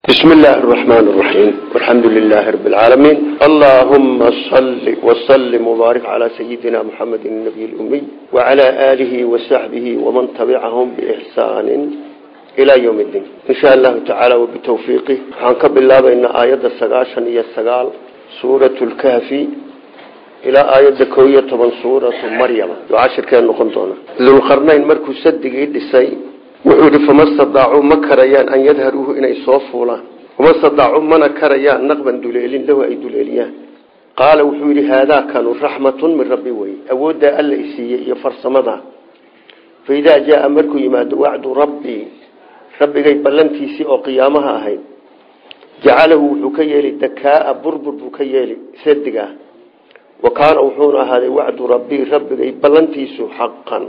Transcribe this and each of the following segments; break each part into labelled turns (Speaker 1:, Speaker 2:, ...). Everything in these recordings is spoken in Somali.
Speaker 1: بسم الله الرحمن الرحيم والحمد لله رب العالمين اللهم صل وسلم وبارك على سيدنا محمد النبي الأمي وعلى آله وصحبه ومن تبعهم بإحسان إلى يوم الدين إن شاء الله تعالى وبتوفيقه عنك بالله بأن آيات السقاشن هي السقال سورة الكهف إلى آيات كوية من سورة مريم وعشر كان نقنطونا ذو القرنين مركو صدق السيء وحود فما استطاعوا مكريان أن يظهروه إن يصوفوا وما استطاعوا من كريان نقبا دليلين له أي دليليان قال وحود هذا كانوا رحمة من ربي وي أود ألا إسيه يفرس مضى فإذا جاء مركو يماد وعد ربي جاي بلنتي سيء قيامها هاي جعله حكيالي دكاء بربر بكيالي صدقا وكان وحونا هذا وعد ربي جاي بلنتي سو حقا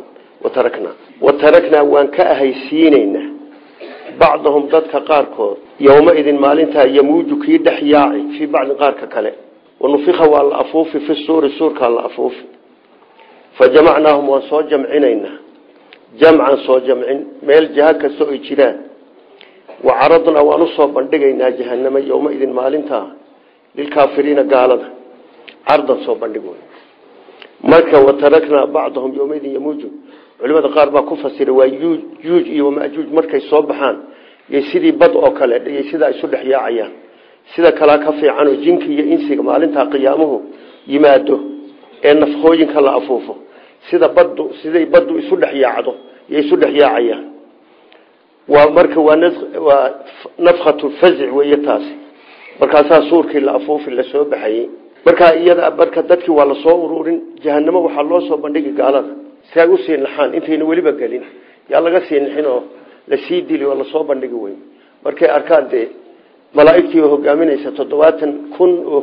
Speaker 1: وتركنا وان كأهيسينينا بعضهم ضدك قاركود يومئذ مالنتها يموج كي دحياعي في بعض قارك كله ونفخ والأفوف في السور كالأفوف فجمعناهم وانصو جمعينينا جمعا صو جمعين ميل جهاك سوء جلان وعرضنا ونصو بندقينا جهنم يومئذ مالنتها للكافرين قالت عرضا صو بندقون مركا وتركنا بعضهم يومئذ يموج علماء قار با ku fasir waa juuj iyo maajuuj markay soo baxaan iyo sidii bad oo kale iyo sida isu dhaxyaacayaan sida kala ka fiican oo jinka iyo insiga maalinta qiyaamuhu yimaado ee nafqooyinka la afuufo siday badu isu dhaxyaacdo iyo isu dhaxyaacayaan waa marka waa nafkhatu faz'i way taas markaas suurkii la afuufi la soo baxay marka iyada barka dadkii waa la soo ururin jahannamo waxa loo soo bandhigi gaalada say u siin laxaan intayna waliba galin yaa laga siin xino la sii dili wala soo bandhigi weyn markay arkaan de malaa'iktii hogaaminaysa 70000 oo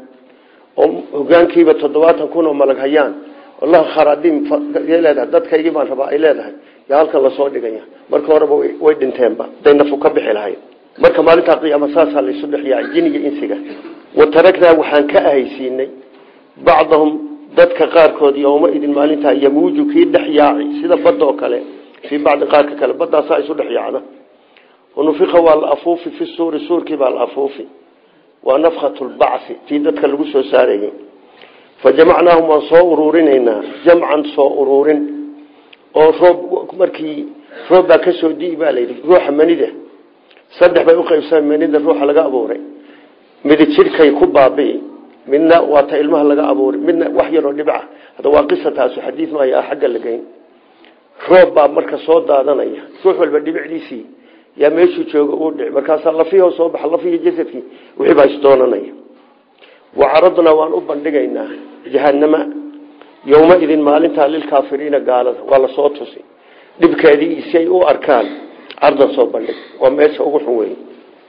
Speaker 1: hogaankiiba 70000 oo malag hayaan wallah kharadim yeelada dadkaygii baan rabaa ay leedahay yaa halka la soo dhigaya marka horeba way dhinteenba daynafu ka bixi lahayd marka maalinta qiyaamada saasa la isu dhaxyaa jiniga insiga watarakna waxaan ka ahaysiinay بعضهم dadka qaarkood yawma idin maalinta yamuuju kii dhaxyaaci sida badoo kale fi baad qaarka kale badaa saa isu dhaxyaacda ونفخ والأفوف في السور كبا الأفوف ونفخة البعث في dadka lagu soo saareeyay فجمعناهم وصورورنا جمعا صورورين oo roob markii roob ba ka soo diibaalay ruuxa manida saddex bay u qaybsan manida ruuxa laga abuuray mid jirkay ku baabay midna waa ta ilmaha laga abuuray midna wax yar oo dhibca hada waa qisataas xadiis ma ayaa xagga lagayn roob ba marka soo daadanaya ruux walba dhibciisi yaa meeshu jooga oo dhic markaas la fiyo soo bax la fiyo jasadkii wixii baa istoonanaya وعرضنا وان u bandhigayna jahannama yawma idin maalinta lil kaafiriina gaalada wala soo tusi dibkeedii isay u arkaan ardan soo bandhig waa meesha ugu xun weyn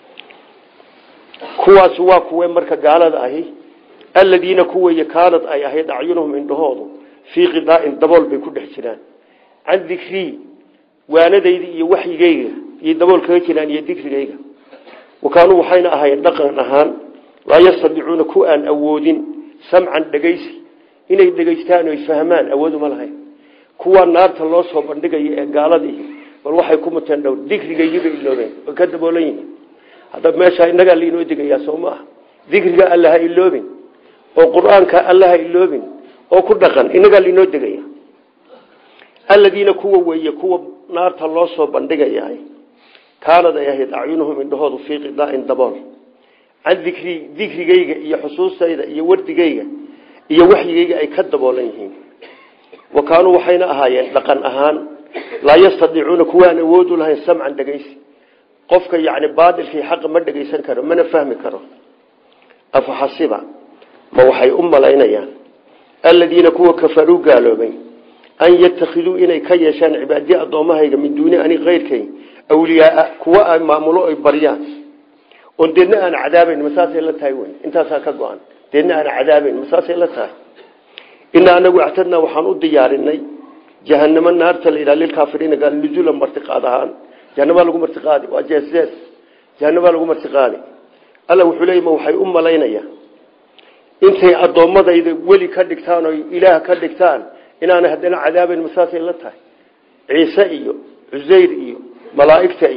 Speaker 1: kuwaas waa kuwa marka gaalada ahi alladina kuwa yakaanad ay ahayd acyunuhum indhahoodu fi qidaa'in dabol bay ku dhex jiraan an dikri waanadaydi iyo waxyigayga iyo dabol kaga jiraan iyo dikrigayga wakaanu waxayna ahaayeen dhaqan ahaan la yastadicuuna ku aan awoodin samcan dhageysi inay dhageystaan oo fahmaan awoodu ma lahayn kuwa naarta loo soo bandhigayo ee gaaladii bal waxay ku mutaan dhow dikrigayga iloobeen oo ka daboolayeen hada meesha inaga liinoo digaya Soomaa dikriga Allah iloobin oo quraanka Allah iloobin oo ku dhaqan inaga liinoo digaya alladina kuwa weeye kuwa naarta loo soo bandhigayaa kaanada yahayd acyunuhum indhahoodu fi qidaa'in dabool an dikrigayga iyo xusuustayda iyo wardigayga iyo waxyigayga ay ka daboolan yihiin wakaanu waxayna ahaayeen dhaqan ahaan la yastadicuuna kuwa aan awoodu lahayn samcan dhageysi qofka yaani baadilkii xaq ma dhageysan karo mana fahmi karo afa hasiba ma waxay umalaynayaan alladina kuwa kafaru gaaloobay an yattakhiduu inay ka yeeshaan cibaadi adoomahayga min duuni ani qeyrkay awliyaa kuwa ay maamulo ay bariyaan ودنا أنا عذابين مساسي لا تايوين أنت ساكت وان دنا أنا عذابين مساسي لا تاي إن أنا وعتنا وحنود ديارنا جهنم النار تلي للكافرين قال نزولا مرتقادها جهنم لقوا مرتقادي وجسس جهنم لقوا مرتقادي ألا وحليم وحي لينا يا أنت الضوء ماذا إذا ولي كدكتان وإله كدكتان إن أنا هدنا عذابين مساسي لا تاي عيسى إيو عزير إيو ملائكة إيو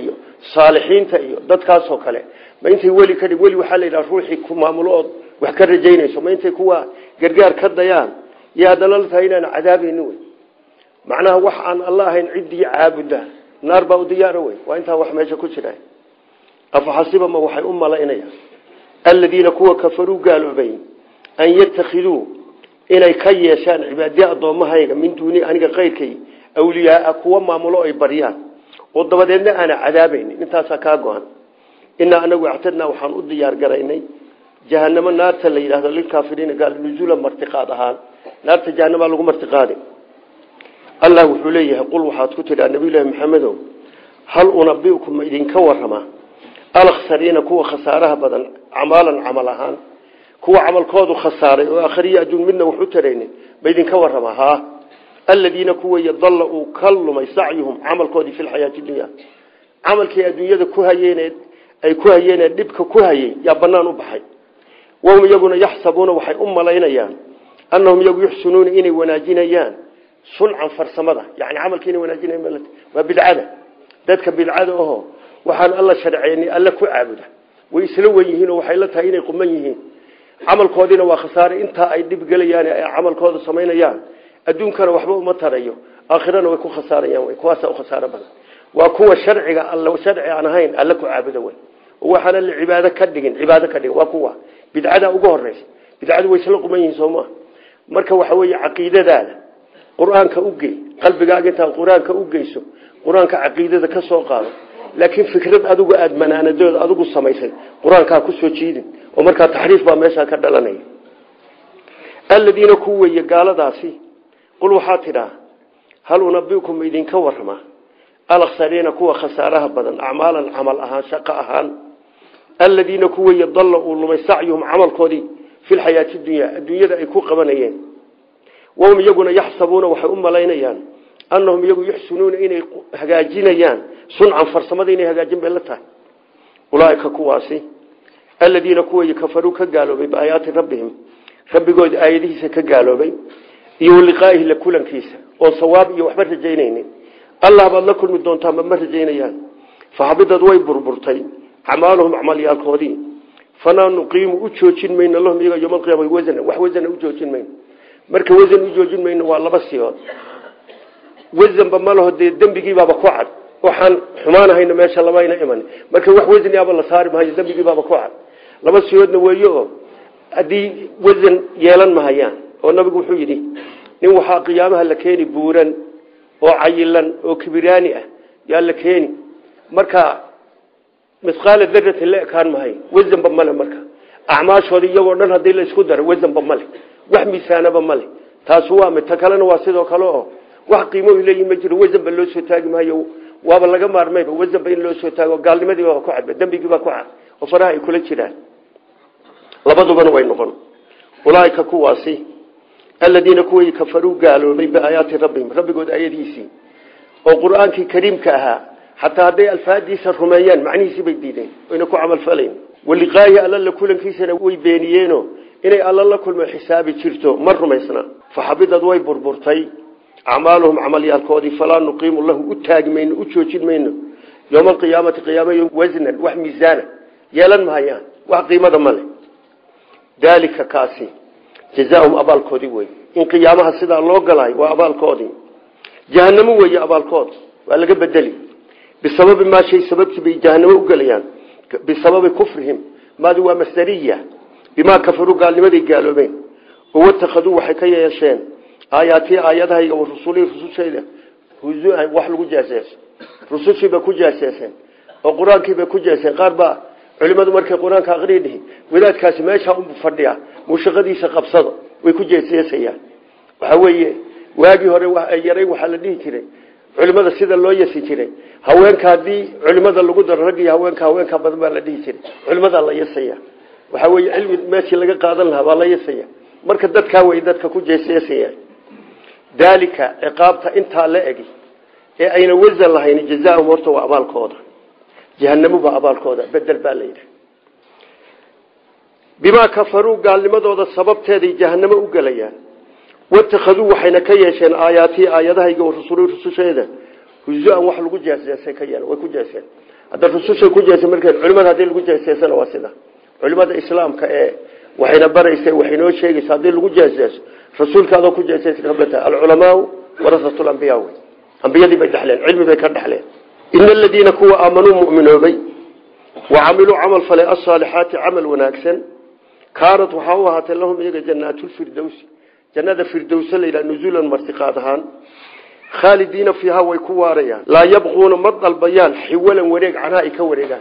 Speaker 1: صالحين تأيو ضد كاسو كله ما أنت ولي كذي ولي وحلا إلى روحي كماملات وحكر رجينيس وما أنت كوا جرجار كضيان يا دلالة هنا عذاب النوي معناه وح عن الله إن عدي عابده نار بودياروي وأنت وح ما يشكو شراي أفحسب ما وحي لا إنيا الذين كوا كفروا قالوا بين أن يتخذوا إلى كيشان عبادي أضمها من دوني أنا غيركي أولياء أقوى ما ملؤ بريان وضبطنا أنا عذابين أنت سكاجوان إن أنا واعتدنا وحن أضيار جريني جهنم النار تلي هذا للكافرين قال نزول مرتقادها نار جهنم لهم مرتقاد الله حليه يقول وحات كتر النبي الله محمد هل أنبئكم إذن كورما الأخسرين كوا خسارها بدل عملها كوا عمل كودو خسارة وآخرية أدون منا وحترين بيدن كورما ها الذين كوا يضلوا كلهم يسعيهم عمل كودي في الحياة الدنيا عمل كي الدنيا كهيين أي كهيين دبك كهيين يا بنان بحي وهم يقولون يحسبون وحي لينيان أنهم يحسنون إني وناجينيان صنعا فرسمدا يعني عمل كيني وناجيني ملت وبالعادة ذاتك بالعادة أهو وحال الله شرعيني الله كعابده ويسلوه يهين وحيلتها إني قميهين عمل كودينا وخسارة انت أي دب قليان عمل كود سمينيان الدون كان وحبه مطريه آخرنا ويكون خسارة يوم ويكواسا وخسارة بنا وكوا شرعي الله شرعي عن هين الله كعابده وحال العبادة كدقين عبادة كدقين وكوا بدعادة أقوه الرئيس بدعادة ويسلوه قميهين سوما مركا وحوية عقيدة ذاله قرآن كأوجي قلبك أنت القرآن كأوجيسه قرآن كعقيدة كسوق قال لكن فكرة أدوج أدمن أنا دول أدوج السمايسين قرآن كأكسو تشيد ومركا تحريف بمشا كدلني الذين كوا يقال داسي قلوا حاتنا هل ننبئكم إذن كورما الأخسرين كوا خسارها بدن أعمالا عمل أهان شقاء أهان الذين كوا يضلوا لما يسعيهم عمل كودي في الحياة الدنيا ذا يكون قبنيين وهم يقولون يحسبون وحي لينيان أنهم يحسنون إني هجاجينيان صنعا فرسمدين هجاجين بلتها أولئك كواسي الذين كوا يكفروا كقالوا بآيات ربهم رب يقول آياته كقالوا بي يقول لقائه لكل كيسة وصواب يوحبر الجينين الله بالله كل مدون تام مر الجينيان فحبضت وي بربرتين أعمالهم عمليات القوادين فنا نقيم أجوشين من الله يوم القيامة وزن وحوزن أجوشين من marka wasan u joojin mayno waa laba siyood wasan ba malaho dambigii baba ku cad waxaan xumaanahayna meesha labayna iman marka wax wasan yaaba la saari maayo dambigii baba ku cad laba siyoodna weeyo hadii wasan yeelan mahayaan oo nabigu wuxuu yiri nin waxa qiyaamaha la keeni buuran oo cayilan oo kibiraani ah yaa la keeni marka misqaal darrati la kaan mahay wasan ba mala marka acmaashoodii iyagoo dhan hadii la isku daro wasan ba mala wax miisaanaba male taas waa mid takalena waa sidoo kale oo wax qiimo ilayay ma jiro wasan bal loo soo taagi maayo waaba laga maarmayba wasan in loo soo taago gaalnimadii waa ku cadba dambigii baa ku cad oo faraha ay kula jiraan labadubana way noqon ulaayka kuwaasi alladina kuwa kafaruu gaaloobay biaayaati rabbihim rabbigood ayadiisi oo quraankii kariimka ahaa hatta haday alfaadiisa rumeeyaan macnihiisi bay diideen inay ku amal faleen waliqaahi alla kulankiisana way beeniyeeno inay alla la kulmo xisaabi jirto mar rumaysna faxabidad way burburtay acmaaluhum amaliyalkoodi fala nuqiimu lahu utaagmeen u joojin meeno yawm alqiyaamati qiyaamayo waznan wax miisaana yeelan mahayaan wax qiimada male dalika kaasi jazaa'um abaalkoodi way in qiyaamaha sida loo galay waa abaalkoodi jahannam way abaalkood waa laga bedeli بسبب ما شيء سببت بجهنم وقليان بسبب كفرهم ماذا هو مصدرية بما كفروا قال لماذا قالوا بين هو اتخذوا وحكاية يشين آياتها ورسولي رسول شيئا وحلقوا جاساس رسول شيء بكو جاساسين وقرآن كي بكو جاساسين قاربا علماء مركي قرآن كأغرينه وذات كاسي ما يشاهم بفردها مشغدي سقب صدر ويكو جاساسين وحوية واقي هوري يري وحلديه كري culimada sida loo yeesi jiray haweenka hadii culimada lagu daro rag iyo haweenka badan baa la dhigi jiray culimada la yeesaya waxa weey cilmi meeshii laga qaadan lahaa baa la yeesaya marka dadka way dadka ku jeesayay dalika iqaabta inta la egi ee ayna wazan lahayn jazaa'u horta waa abaalkooda jahannam baa abaalkooda bedel baa leeyahay bima kafaru gaalnimadooda sababteeda jahannam u galayaan واتخذوا وحين كيشين آياتي آياتها ورسولي رسوشيدا هزوءا وحلقوا جاسيسين كيانا ويكو جاسين هذا الرسول كوجه مركز علماء هذه الكوجه سياسة واسدة علماء الإسلام وحين برئيس وحين وشيء هذه الكوجه سياسة رسول كذا كوجه سياسة قبلته العلماء ورثة الأنبياء أنبياء دي بيدحلين علم بيكدحلين إن الذين كوا آمنوا مؤمنوا بي وعملوا عمل فلا الصالحات عمل وناكسن كانت وحوها لهم جنات الفردوس جنات الفردوس إلى نزولا مرتقاتها خالدين فيها ويكواريا لا يبغون مضى البيان حولا وريق عنها يكوريقا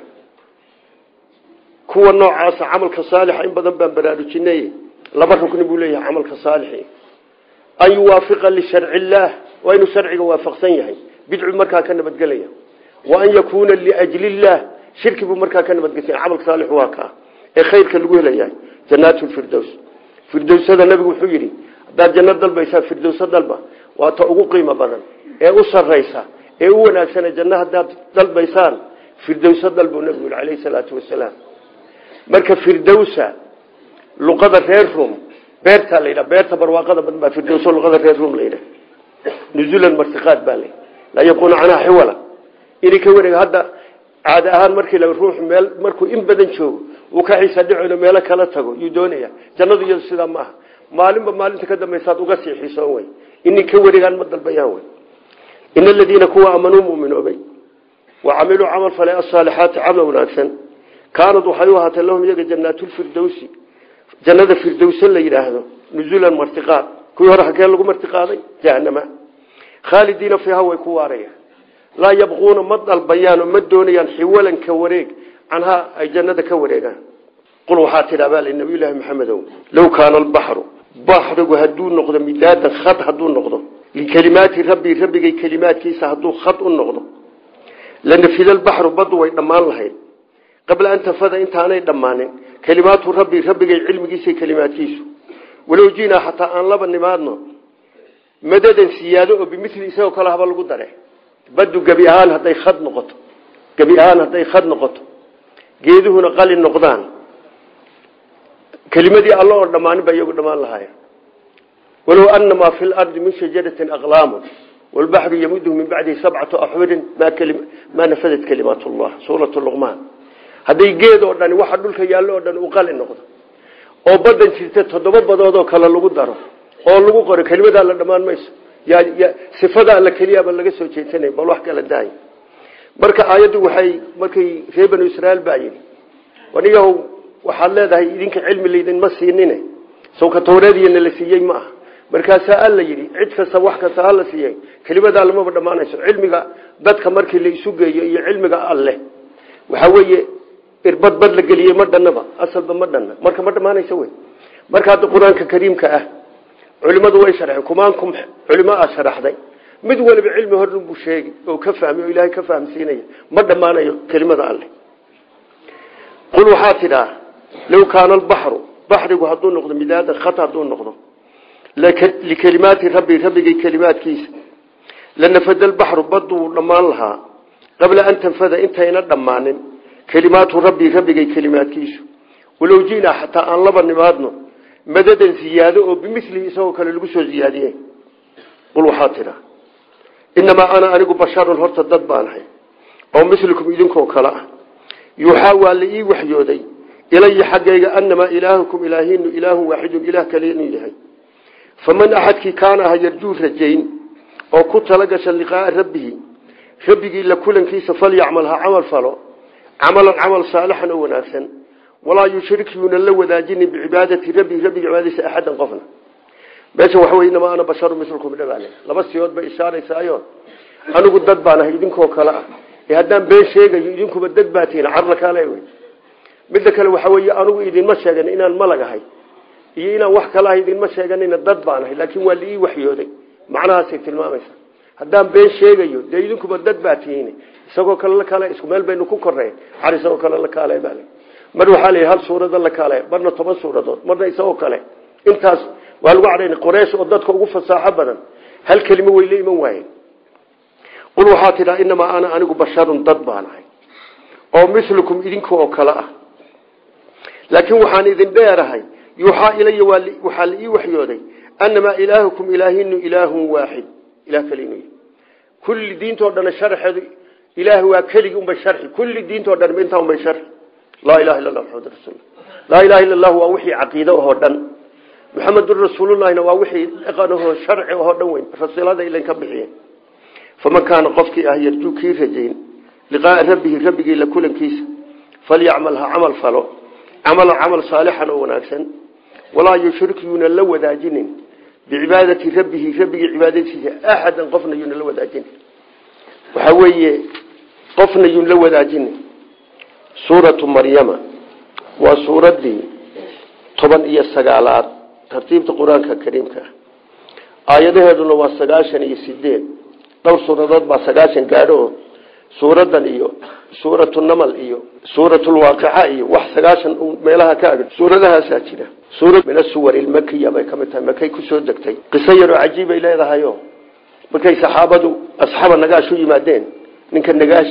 Speaker 1: كوا النوع عاصى عمل كصالح إن بدن بنبرادو جنيه لبركم نقول عمل كصالح أن يوافق لشرع الله وأن شرعه وافق سنيه بدع المركة كان بتقليه وأن يكون لأجل الله شرك بمركة كان بتقليه عمل صالح واقع خير كالقول ليه جنات الفردوس فردوس هذا النبي وحجري دا جنات ضلبة يساب فردوس ضلبة وأتأقو قيمة بدن أصر رئيسة أولا سنة جنات ضلبة يسان فردوس ضلبة النبي عليه الصلاة والسلام مركة فردوسة لغة غيرهم بيرتا ليلة بيرتا برواقة بدن فردوس لغة غيرهم ليلة نزولا مرتقات بالي لا يكون عنها حولا إني كوري هذا عاد أهان مركي لو روح ميل مركو إن بدن شو وكعيسى دعونا ميلك لا تقول يدونيا جنود يلسلام معه مالين بمالين تقدم يساد وقسي حسوي إني كوري عن مد البيان إن الذين كوا آمنوا مؤمنوا بي وعملوا عمل فلا الصالحات عملوا ناكسا كانت وحيوها لهم يجي جنات الفردوس جنات الفردوس اللي يراهدوا نزولا مرتقات كل هذا حكى لكم مرتقاضي جهنم خالدين فيها ويكواريا لا يبغون مد البيان مدونيا حولا كوريق عنها أي جنة كوريقا قلوا حاتنا بال النبي الله محمد لو كان البحر بحر هدون نقضة مدادا خط هدون نقضة لكلمات ربي كلمات كيسا هدون خط نقضة لأن في البحر بدو يدمان لهين قبل أن تفضى انت أنا يدمانين كلمات ربي علم كيسا كلمات كيسو ولو جينا حتى أن لبن نمادنا مددا سياده بمثل إساء وكالها بالقدره بدو قبيهان هذا يخد نقطه قبيهان هذا يخد نقطه جيده نقل النقدان كلمة دي الله ودمان بيجو دمان لهاي ولو أن ما في الأرض من شجرة أغلام والبحر يمده من بعده 7 أحور ما نفذت كلمات الله سورة اللقمان هذا يجيده وداني واحد دول كيالله وداني وقال النقطه oo badan jirtay 7 badood oo kala lagu daro oo lagu qoro kelimada la dhamaan mayso ya sifada la kaliya bal laga soo jeedsanay bal wax kala daay marka aayadu waxay markay reeban Israa'iil baayeen waniga waxa leedahay idinka cilmi leedin ma siinine soo ka tawreediyana la siiyay ma markaas alla yiri cid kasta wax kasta la siiyay kelimada lama dhamaanayso cilmiga dadka markii la isu geeyo iyo cilmiga alle waxa weeye irbad bad la galiyay ma dhanaba asalba ma dhanna marka ma dhamaanayso way marka hada quraanka kariimka ah culimadu way sharxeen kumaankum culimada sharaxday mid waliba cilmi hor uu sheegay oo ka fahmay ilaahay ka fahamsiinaya ma dhamaanayo kelimada alle qul waxaatida law kaana al-bahru bahrigu haduu noqdo midaada khata haduu noqdo likalimaati rabbi kalimaatkiisa lanafada al-bahru badu dhamaan laha qabla an tanfada intayna dhamaanin كلمات ربي كلمات كيسو ولو جينا حتى أن لبن نمادنا مددا زيادة وبمثله سوى كاللبسو زيادة قلوا حاطنا إنما أنا أنقو بشار الهرطة الضبانحي أو مثلكم إذنكم كلاء يحاول لي وحيودي إلي حقيقة أنما إلهكم إلهين إله واحد إله كلين إلهي فمن أحد كان يرجو رجين أو كنت لقش اللقاء ربه إلا كل كيس فليعملها عمل فلو عمل صالحا وناسا ولا يشرك من الله وذاجين بعبادة ربي عبادة أحدا قفنا بس وحوي إنما أنا بشر مثلكم دبالي لبس يود بإشارة سايون أنا قد دبانا يدينكم كلا يهدان بين شيء يدينكم الدباتين عرلك عليه بدك لو حوي أنا يدين مشاجن إن الملك هاي إن وحك الله يدين مشاجن إن الدبانا لكن ولي وحيودي معناها سيف المامسة هدان بين شيء يدينكم الدباتين isagoo kale isku meel baynu ku kornay arisoo kale la kaalay baalay mar waxa leeyahay hal suurad la kaalay barna 10 suuradood marna isagoo kale intaas waa lagu cadeeyay Quraysh oo dadka ugu fasaaxa badan hal kelimo way leeyman waayeen qul waxa tira inma ana anigu basharun dad baanahay oo mislukum idinku oo kale ah laakiin waxaan idin dheerahay yuha ilayya waxa la ii waxyooday anma ilaahukum ilaahinu ilaahun waahid ilaah kaliinu kulli diinto dhan sharxeedu إله وكلي بشرح كل دين تودن بينتهم بشرح لا إله إلا الله محمد رسول الله لا إله إلا الله هو وحي عقيدة وهدن محمد رسول الله هو وحي أقانه شرع وهدن وين رسول الله إلا كبحين فما كان قفك يرجو كيف جين لقاء ربه لكل كيس فليعملها عمل فلو عمل صالحا وناكسا ولا يشرك ينلو ذا جن بعبادة ربه عبادته أحدا قفنا ينلو ذا جن وحوي قفنا ينلو ذا جن سورة مريم وسورة دي طبعا هي السقالات ترتيب القرآن الكريم آياته هذول والسقاشن يسدين دور سورة با سقاشن قالوا سورة دنيو سورة النمل إيو سورة الواقعة إيو وحسقاشن ميلها كاقل سورة لها ساتنة سورة من السور المكية بيكمتها مكي كسور دكتي قصير عجيبة إلى هذا يوم مكي صحابة أصحاب النقاشو يمادين ننك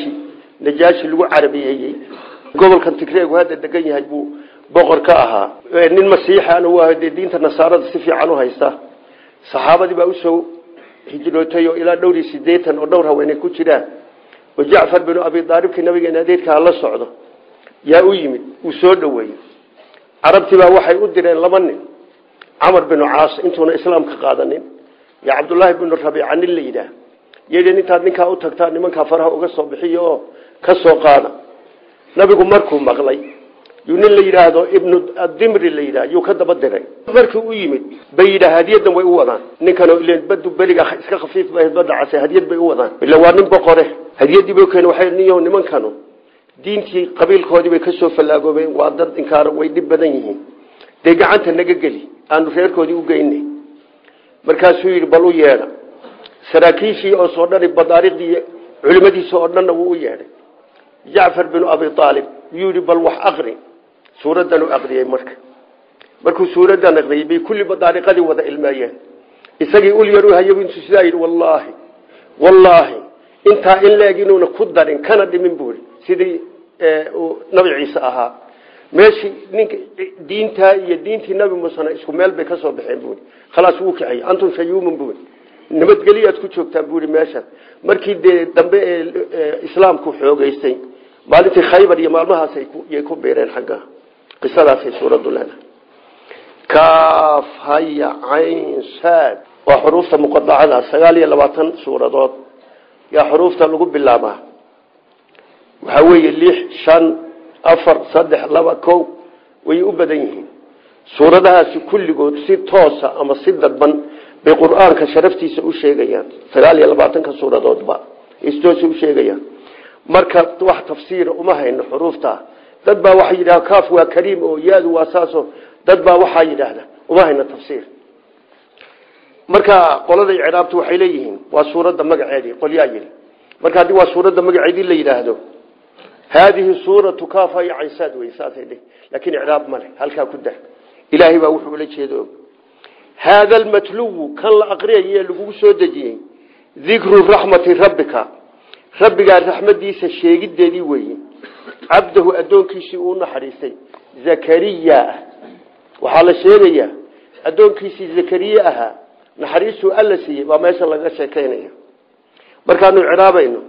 Speaker 1: نجاشي اللغة عربية قبل كان تكريك وهذا الدقية هجبو بغر كاها نين مسيحة أنه دين النصارى السفي عنه هايستا صحابة دي بأسو هجلوتيو إلى دوري سيديتا ودورها وين كتيرا وجعفر بن أبي طالب كنبي ناديت كالله صعده يا أيمن وسود وين عربتي بقى وحي أدرين لمن عمر بن عاص أنتوا إسلام كقادنين يا عبد الله بن الربيع عن اللي ده يجي نتاد نكا أوتكتان من كفرها وقصوا بحيه كسو قانا نبيكم مركم مغلي يون اللي هذا ابن الدمر اللي ده يكذب الدري مركو أيمن بيد هدية ويوضان نكانوا اللي بدوا بلغ خفيف بدأ عسى هدية ويوضان إلا وانم بقره هدية دي بيكانوا حيرنيه ونمن كانوا دينتي قبيل كودي بكسو فلاقوا بين وعدد إنكار ويدب بدنيهم دقا عنت النقلي أنو خير كودي وقيني مركز سوير بلو يانا سراكيشي أو صورنا بطارق دي علمتي صورنا ويانا جعفر بن أبي طالب يوري بالوح أغري سورة دانو أغري مركو سورة دان أغري بكل بطارقة دي وضع المايان إساقي يقول يروها يبين سيداير والله انتا إلا يجنون قدر كانت من بوري سيدي نبي عيسى أها ماشي دينتا يدينتي نبي موسى اسكو ميل بي كسو بخين بوري خلاص وكعي انتم شيوم بوري nabadgeliyaad ku joogtaa buuri meesha markii dambe islaamku xoogaystay maalintii Khaybar iyo maalmahaas ay ku beereen xagga qisadaas ay suuradu lana kaaf haya ayn sad wa xurufta muqaddacada 29 suuradood ya xurufta lagu bilaabaa waxa weeye 6 5 4 3 2 1 way u badan yihiin suuradahaasi kulligood si toos ah ama si dadban بقرآن كشرفتي سأشيغيان سغالي اللباتن كسورة با استوسي أشيغيان مركب واحد تفسير وماها إن حروفتا ددبا وحي ده كاف وكريم وياد واساسه ددبا وحي ده وماها إن التفسير مركب قولة إعرابته وحيليهن وسورة دمج عادي قل ياجل مركب دي وسورة دمج عادي اللي يراهدو هذه سورة كاف يا عيساد ويساد لكن إعراب مالك هل كده إلهي بوحو لك يدوب هذا المتلو كان الأقرية هي اللي سودجي ذكر رحمة ربك الرحمة دي سشيء دي وي عبده أدون كيسي حريصي زكريا وحال الشيرية أدون كيسي زكريا نحريصه ألسي وما يسأل الله شكينيا مركانوا عرابينه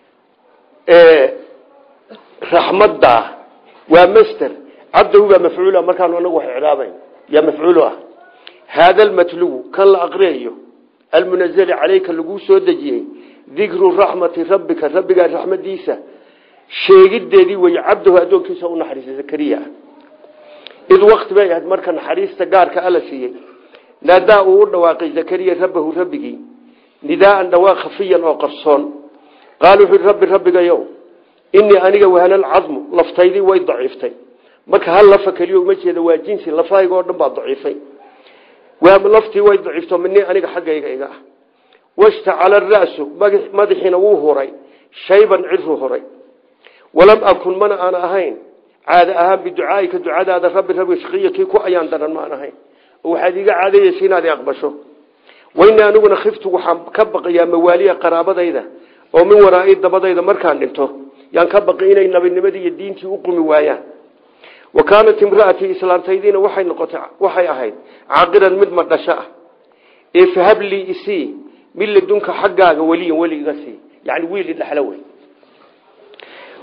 Speaker 1: رحمة دا ومستر عبده ومفعوله مركانوا نوح عرابين يا مفعوله هذا المتلو كان الأقريه المنزل عليك اللقو سودجي ذكر رحمة ربك الرحمة ديسة شيء دي ويعبده أدوك يسوون حريص زكريا إذ وقت بقى مركن حريص تقار كألسي ناداء ورواقي زكريا ربك نداء نواق خفيا وقرصان قالوا في ربك يوم إني أنا وهنا العظم لفتيدي ويضعيفتي مك هل لفك اليوم مجي ذو جنسي لفاي قرن بعض ضعيفين وهم لفتي ويضعيفتهم مني أنا حقيقة واشتعل الرأس مدحين وهوري شيبا عرفه هوري ولم أكن من أنا أهين عاد أهم بدعائك دعاء هذا رب شقية كيكو أيان درن ما أنا هين وحديقة عادي يسينا دي أقبشه وإنا نقول خفت وحكبق يا موالي قرابة إذا ومن وراء الدبضة إذا مركان نمته يعني كبق إنا إن بالنبي الدين تيقوم وياه وكانت امرأتي إسلام تيدين وحي نقطع وحي أهين عاقلا مدمر نشاء فهب لي إسي من لدنك حقاق ولي غسي يعني ويل الحلوي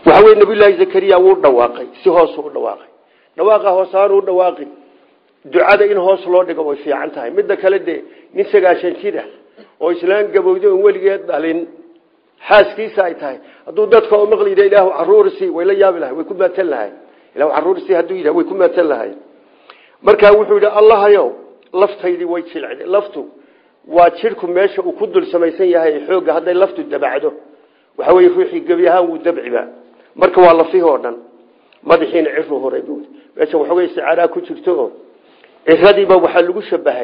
Speaker 1: وحوي النبي الله زكريا ودواقي سي هوس ودواقي دواقه هوسان ودواقي ducada in hoos loo dhigo way fiican tahay midda kale de nin 90 jira oo islaan gabowdo waligeed dhalin xaaskiisa ay tahay haduu dadka oo maqliida ilaahu caruursi way la yaab lahayd way ku maatal lahayd ilaahu caruursi haduu yiraahdo way ku maatal lahayd marka wuxuu yiri allah ayow laftaydi way jilcday laftu waa jirku meesha uu ku dul samaysan yahay xooga haday laftu dabacdo waxa way ruuxi gabiyaha uu dabciba marka waa lafihi oo dhan madaxiina ciru horay buu meesha wuxuu isticaara ku jirto iradiiba waxa lagu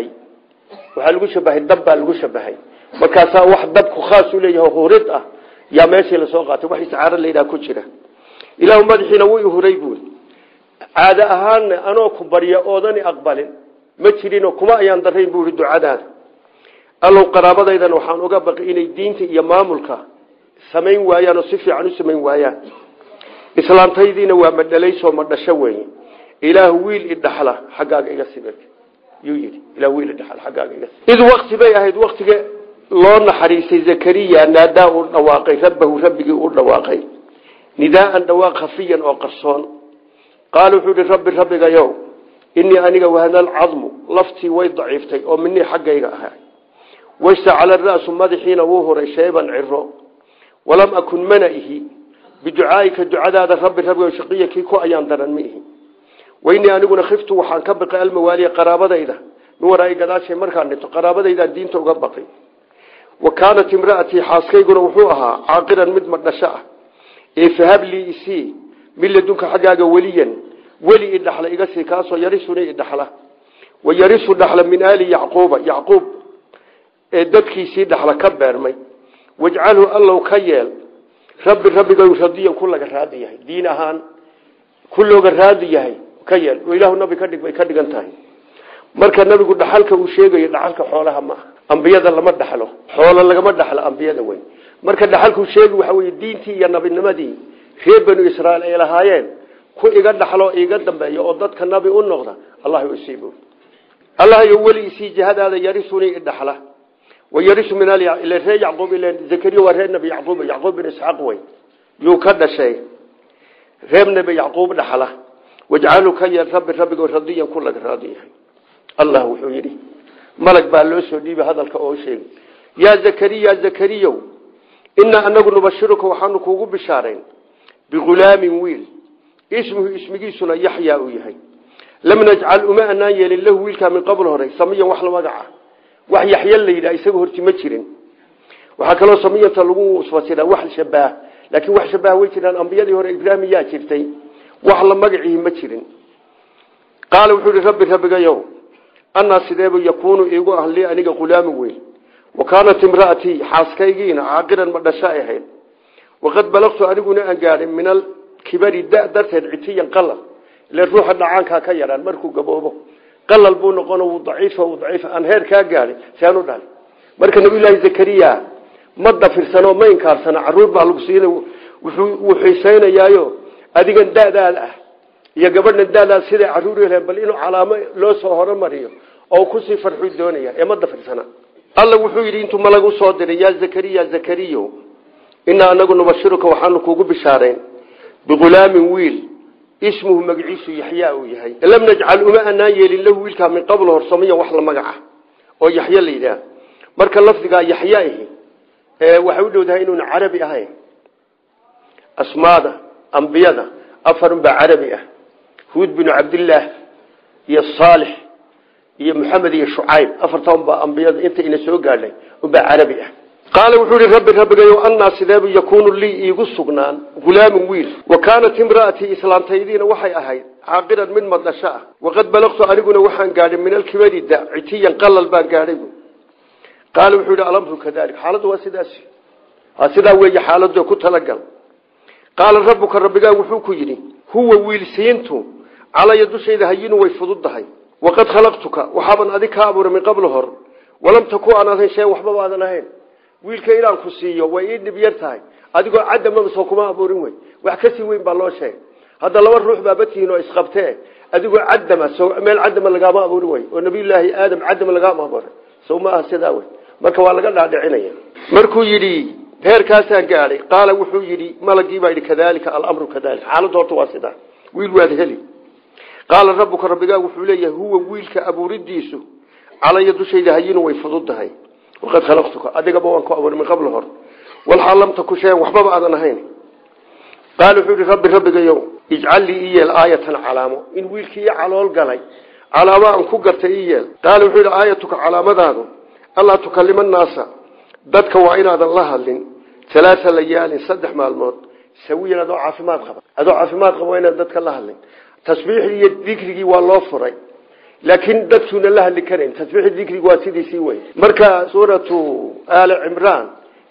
Speaker 1: shabahay dab lagu shabahay markaas wax dabku khaas u leeyahay horid ah ya meeshii la soo qaatay wax isticaara leeyahay ku jira ilaahu madaxiina wuu horay buu caada ahaan anoo ku bariyo oodani aqbalin ma jirino kuma ayaan dareyn buu ducadaada allow qaraabadaydan waxaan uga baqay inay diinta iyo maamulka sameyn waayaan oo si fiican u sameyn waayaan islaantaydiina waa madhalayso ma dhasho weyn ilaahu wiil idhaxla xagaaga iga sibirk yiri ilaahu wiil idhaxla xagaaga iga id waqti bay ahayd waqtiga loo naxariisay zakariya naadaa uu dhawaaqay rabbigi uu dhawaaqay nidaan dhawaaq khafiyan oo qarsoon qaalu xudi rabbiga yow inni aniga wahana al'azmu lafti way daciiftay oo minni xagayga ahaa waysa ala ar-ra's madaxiina wuu horay shayban ciro walam akun manaihi bidu'aika du'ada rabbiga shaqiyaki ku ayaan daran mihi وإني أنا قلنا خفت وحن كبق الموالي قرابة إذا نور أي قداش مركان نتو قرابة إذا الدين توقبقي وكانت امرأتي حاسكي قلنا وحوها عاقرا مدمر نشاء فهب لي إسي من لدنك حقاق وليا ولي الدحل إقاسي كاسو يرسني الدحل ويرس الدحل من آل يعقوب دبكي سي الدحل كبر مي واجعله الله كيال ربي يشضيا كلك راديه دينهان كله راديه كيل وإله النبي كدق كدقان تاهي marka nabigu dhaxalka uu sheegay dhaxalka xoolaha ma anbiyada lama dhaxlo xoolo laga dhaxlo anbiyada weyn marka dhaxalku sheegay waxa weey diintii iyo nabinimadii reer banu Israa'iil ay lahaayeen ku iga dhaxlo iga dambeeyo oo dadka nabi u noqda Allah uu siibo Allah iyo wali si jihadaada yarisuni dhaxla ويرث من ال الى يعقوب الى زكريا ورث نبي يعقوب بن اسحاق وين يو كدشي reeb nabi yaqoob dhaxla waj'alu kayya rabbiga radiya kullu radiya allah wuxuu yiri malag baa loo soo dhiibay hadalka oo sheegay ya zakariya inna anagu nubashiruka waxaanu kuugu bishaarayn bigulaamin wiil ismigiisuna yahya uu yahay lam naj'al umana yalillahu wiilka min qabl horay samiyan wax la magaca wax yahya leeyda isagu horti ma jirin waxa kale oo samiyanta lagu wasfasira wax shabaah laakiin wax shabaah way jiraan anbiyadii hore ibraahim yaa jirtay wax la magaciisa ma jirin qaal wuxuu rabbiga yow anna sideebu yakunu iigu ahli aniga qulaam weyn wa kaanat imraati xaaskaygiina aaqiran ma dhashay ahayd waqad balaqtu aniguna aan gaarin min al kibari darteed citiyan qalal la ruuxa dhacaanka ka yaraan markuu gaboobo qalal buu noqon uu daciif aan heer ka gaarin saanu dhal marka nabi ilaahi zakariya ma dafirsano ma inkaarsana caruur baa lagu siinay wuxuu xiisaynayaayo adigan daadaal ah iyo gabadha daadaal sida caruur yeelan bal inuu calaamo loo soo hormariyo oo ku sii farxu doonaya ee ma dafirsana Allah wuxuu yiri intuu malagu soo diray ya zakariya inna anagu nubashiruka waxaanu kuugu bishaareen bigulaamin wiil ismuhu magciisu yahya uu yahay lam naj'al umana yalillahu wiilka min qabl horsamiya wax la magaca oo yahya leeyahay marka lafdiga yahya waxa uu dhowdahay inuu carabi ahay asmaada anbiyada afarun ba carabi ah hud bin abdullah ya salih ya muhammad ya shuaib afartan ba anbiyada inta ina soo gaadhay oo ba carabi ah qaal wuxuu rabbiga yow anna sidabu yakunu li igu sugnaan gulaam wiil wa kaanat imraati islaantaydiina waxay ahayd aaqiran min madasha waqad balaqtu aniguna waxaan gaadhay min al-kibari da'itiyan qalal baan gaadhay قال وحول ألمه كذلك حالته وسداسي هسدا ويجي حالته كتلقل قال ربك وحوك يري هو ويلسينته على يد شيء هين ويفضل هاي وقد خلقتك وحابا أذيك أبور من قبل هر ولم تكن أنا شيء وحبا هذا نهين ويلك إيران كسيه ويد بيرتاي أذيك عدم مسوكما أبورين وين وحكسي وين بالله شيء هذا لو الروح بابته إنه إسقبته أذيك عدم مال عدم لقام أبورين وين والنبي الله آدم عدم لقام أبور سو ما هسدا وين marka waa laga dhaadhicinaya markuu yiri heer kaasaan gaadhay qaala wuxuu yidhi malagii baa yidhi kadaalika alamru kadaalika xaaladdu horta waa sidaa wiil waad heli qaala rabbuka rabbigaa wuxuu leeyahay huwa wiilka abuuridiisu calaya dushayda hayinu way fududahay waqad khalaqtuka adigaba waan ku abuuray min qabl hor walxaal lam taku shayan waxbaba aadan ahayn qaala wuxuu yidhi rabbigayow ijcal lii iyeel aayatan calaamo in wiilkii calool galay calaamo aan ku gartay iyeel qaala wuxuu yidhi aayatuka calaamadaadu allaa tukallima annaasa dadka waa inaadan la hadlin 3 layaalin 3 maalmood sawiyan adoo caafimaad qaba waa inaad dadka la hadlin tasbiixii iyo dhikrigii waa loo furay laakiin dadkuna la hadli kareen tasbiixii dhikrigii waa sidiisii way marka suuratu aali imraan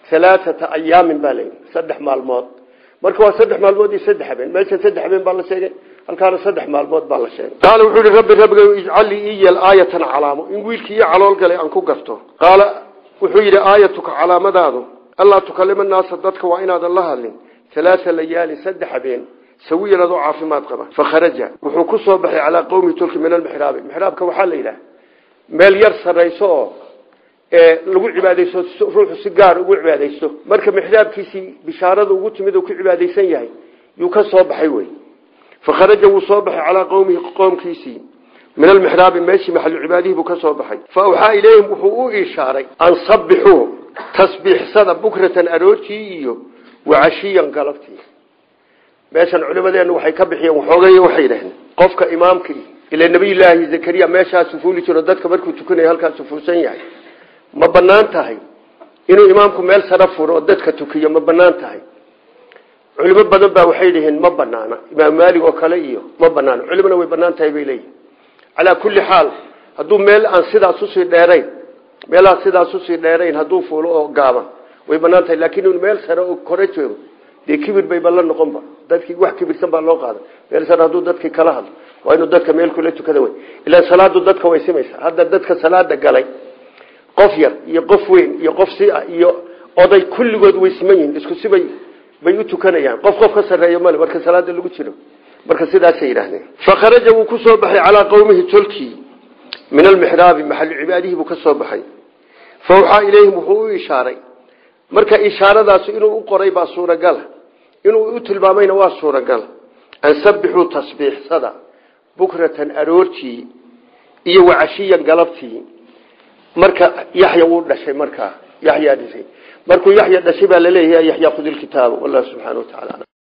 Speaker 1: 3 ayaamin balay 3 maalmood marka waa 3 maalmood iyo 3 habeen meesha 3 habeen baa la sheegay halkaana 3 maalmood baa la sheegay qaala wuxuu yiri rabbiga ijcal li iyal aayatan calaamo in wiilkii calool galay aan ku garto qaala wuxuu yiri aayatuka calaamadaadu allah tukallima naas dadka waa inaadan la hadlin 3 layaali 3 habeen sawiyan adoo caafimaad qaba fa kharaja wuxuu ku soo baxay ala qowmi tulki min al-mihrabka waxa la ilaa meel yar sareyso lagu cibaadeysto ruuxu si gaar ugu cibaadeysto marka mihrabkiisi bishaarada ugu timid uu ku cibaadeysan yahay yuu ka soo baxay way fa kharaja wuu soo baxay ala qowmkiisi من المحراب ماشي محل عباده بكسو بحي فأوحى إليهم وحقوق إشاري أن صبحوه تسبيح صدى بكرة أروتي وعشيا قلبتي ماشا علماء ذي أنه حيكبحي وحوغي وحيرهن قفك إمامك إلى النبي الله زكريا ماشا سفولي ترددك بركو تكوني هلكا سفولسان يعني ما بنان تهي إنه إمامكم ميل سرفو رددك تكيا ما بنان تهي علماء بدنبا وحيرهن ما بنانا إمام مالي وكاليه ما بنانا علماء وبنان تهي بإليه على كل حال هدو ميل أن سيدا سوسي ديرين ميل أن سيدا سوسي ديرين هدو فولو قاما ويبنانتها لكنه الميل سراء كوريتوه دي كبير بيبالان نقومبا دادكي واح كبير سنبا اللو قادا ميل سراء هدو دادكي كلاهد وإنو دادك ميل كليتو كدوي إلا صلاة دادك ويسميسا هذا دادك صلاة دقالي قفير يقف وين يقف سيئة يقضي كل قد ويسمين اسكو سيبا بيوتو كان يعني قف كسر يمال مركز صلاة اللو تشيرو marka sidaas ay yiraahdeen fakharaja wuu ku soo baxay ala qowmihi tulki min al-mihrab mahall ibadihi buu ka soo baxay fawha ilayhim wuxuu ishaaray marka ishaaradaas inuu u qoray baa suuragal inuu u tilmaamayna waa suuragal an sabbihu tasbih sada bukratan aroorti iyo wacashiyan galabtii marka yahya wuu dhashay marka yahya dhashay markuu yahya dhashay baa la leeyahay yahya qudil kitaab wallahu subhanahu wa ta'ala